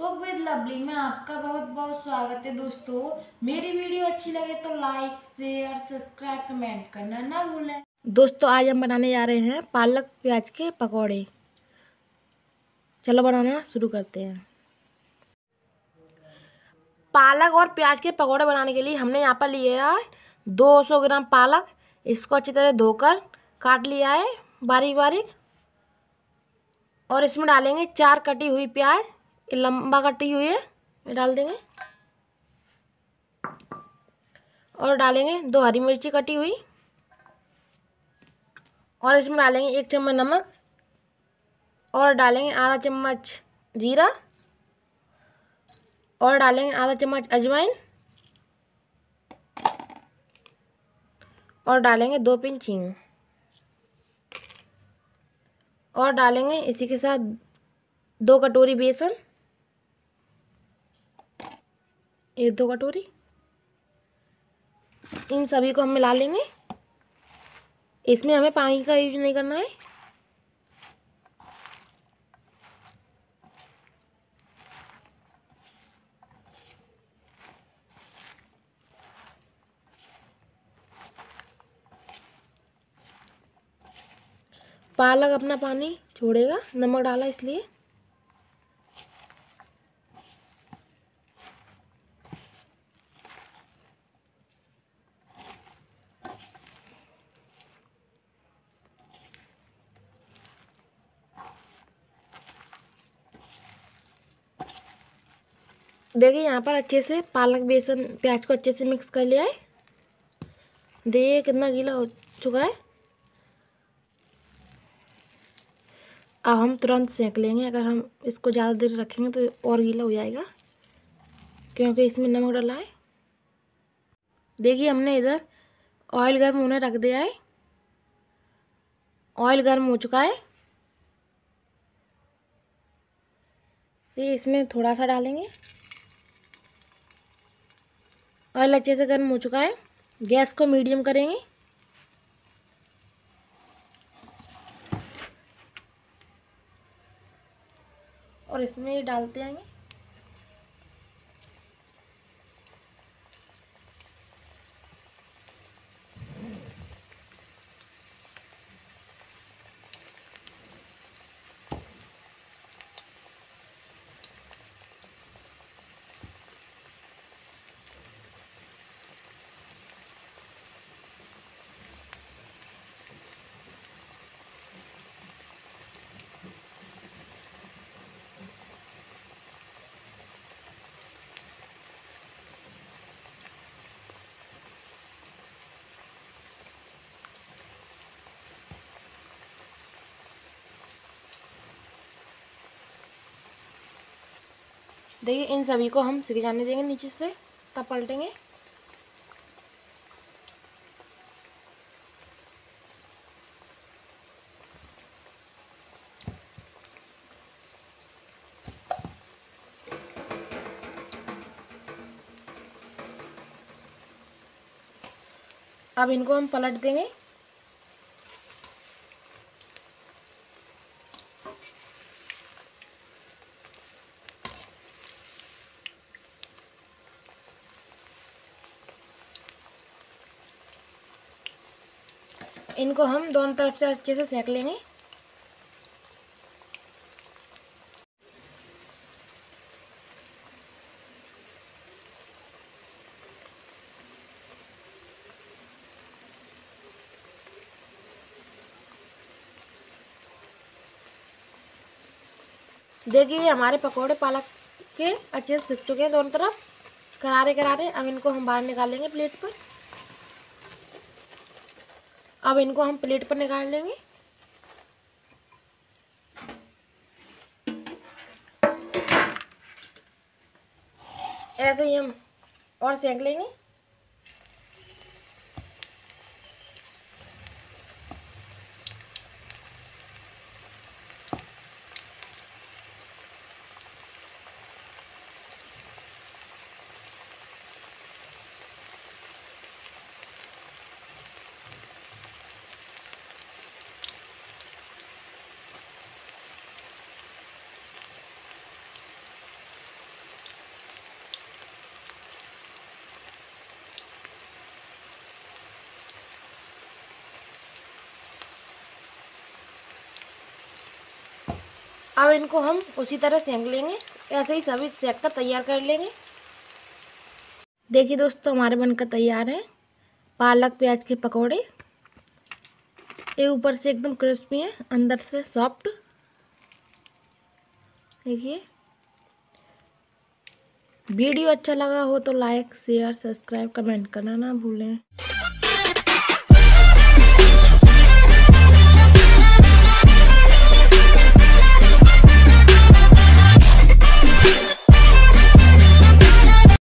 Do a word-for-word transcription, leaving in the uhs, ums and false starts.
Cook with lovely में आपका बहुत बहुत स्वागत है दोस्तों। मेरी वीडियो अच्छी लगे तो लाइक शेयर सब्सक्राइब कमेंट करना ना भूलें। दोस्तों आज हम बनाने जा रहे हैं पालक प्याज के पकौड़े। चलो बनाना शुरू करते हैं। पालक और प्याज के पकौड़े बनाने के लिए हमने यहाँ पर लिया है दो सौ ग्राम पालक। इसको अच्छी तरह धोकर काट लिया है बारीक बारीक। और इसमें डालेंगे चार कटी हुई प्याज, लंबा कटी हुई है, ये डाल देंगे। और डालेंगे दो हरी मिर्ची कटी हुई। और इसमें डालेंगे एक चम्मच नमक। और डालेंगे आधा चम्मच जीरा। और डालेंगे आधा चम्मच अजवाइन। और डालेंगे दो पिंच हींग। और डालेंगे इसी के साथ दो कटोरी बेसन, एक दो कटोरी। इन सभी को हम मिला लेंगे। इसमें हमें पानी का यूज नहीं करना है। पालक अपना पानी छोड़ेगा, नमक डाला इसलिए। देखिए यहाँ पर अच्छे से पालक बेसन प्याज को अच्छे से मिक्स कर लिया है। देखिए कितना गीला हो चुका है। अब हम तुरंत सेंक लेंगे। अगर हम इसको ज़्यादा देर रखेंगे तो और गीला हो जाएगा, क्योंकि इसमें नमक डाला है। देखिए हमने इधर ऑयल गर्म होने रख दिया है। ऑयल गर्म हो चुका है। ये इसमें थोड़ा सा डालेंगे। ऑयल अच्छे से गर्म हो चुका है। गैस को मीडियम करेंगे। और इसमें ये डालते आएंगे। देखिए इन सभी को हम सिक जाने देंगे नीचे से, तब पलटेंगे। अब इनको हम पलट देंगे। इनको हम दोनों तरफ से अच्छे से सेक लेंगे। देखिए हमारे पकोड़े पालक के अच्छे से सिक चुके हैं दोनों तरफ, करारे करारे। अब इनको हम बाहर निकालेंगे प्लेट पर। अब इनको हम प्लेट पर निकाल लेंगे। ऐसे ही हम और सेंक लेंगे। अब इनको हम उसी तरह सेंक लेंगे, ऐसे ही सभी सेंक कर तैयार कर लेंगे। देखिए दोस्तों, हमारे बनकर तैयार हैं पालक प्याज के पकौड़े। ये ऊपर से एकदम क्रिस्पी है, अंदर से सॉफ्ट। देखिए, वीडियो अच्छा लगा हो तो लाइक शेयर सब्सक्राइब कमेंट करना ना भूलें।